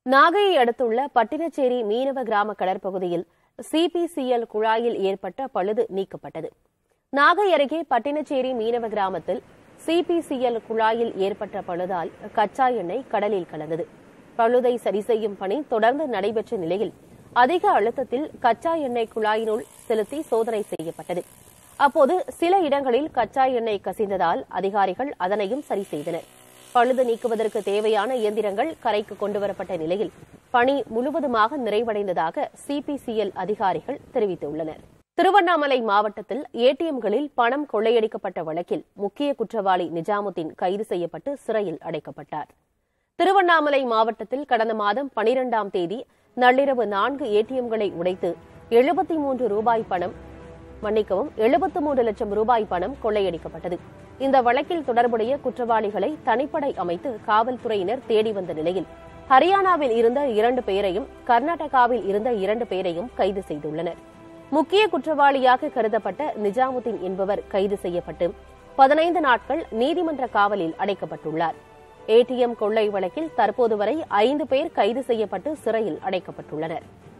நாகையை அடுத்துள்ள பட்டினச்சேரி மீனவ கிராம கடற்பகுதியில் சிபிசிஎல் குழாயில் ஏற்பட்ட பழுது நீக்கப்பட்டது. நாகை அருகே பட்டினச்சேரி மீனவ கிராமத்தில் சிபிசிஎல் குழாயில் ஏற்பட்ட பழுதால் கச்சா எண்ணெய் கடலில் கலந்தது. பழுதை சரி செய்யும் பணி தொடர்ந்து நடைபெற்ற நிலையில் அதிக அழுத்தத்தில் கச்சா எண்ணெய் குழாயினுள் செலுத்தி சோதனை செய்யப்பட்டது. அப்போது சில இடங்களில் கச்சா எண்ணெய் கசிந்ததால் அதிகாரிகள் அதனையும் சரி செய்தனர். பழுது நீக்குவதற்கு தேவையான இயந்திரங்கள் கரைக்கு கொண்டுவரப்பட்ட நிலையில் பணி முழுவதுமாக நிறைவடைந்ததாக சிபிசிஎல் அதிகாரிகள் தெரிவித்துள்ளனர். திருவண்ணாமலை மாவட்டத்தில் ஏடிஎம்களில் பணம் கொள்ளையடிக்கப்பட்ட வழக்கில் முக்கிய குற்றவாளி நிஜாமுதீன் கைது செய்யப்பட்டு சிறையில் அடைக்கப்பட்டார். திருவண்ணாமலை மாவட்டத்தில் கடந்த மாதம் 12ஆம் தேதி நள்ளிரவு 4 ஏடிஎம்களை உடைத்து 73 லட்சம் ரூபாய் பணம் கொள்ளையடிக்கப்பட்டது. இந்த வழக்கில் தொடர்புடைய குற்றவாளிகளை தனிப்படை அமைத்து காவல்துறையினர் தேடி வந்த நிலையில் ஹரியானாவில் இருந்த 2 பேரையும் கர்நாடகாவில் இருந்த 2 பேரையும் கைது செய்துள்ளனர். முக்கிய குற்றவாளியாக கருதப்பட்ட நிஜாமுதீன் என்பவர் கைது செய்யப்பட்டு 15 நாட்கள் நீதிமன்ற காவலில் அடைக்கப்பட்டுள்ளார். ஏடிஎம் கொள்ளை வழக்கில் தற்போது வரை 5 பேர் கைது செய்யப்பட்டு சிறையில் அடைக்கப்பட்டுள்ளனர்.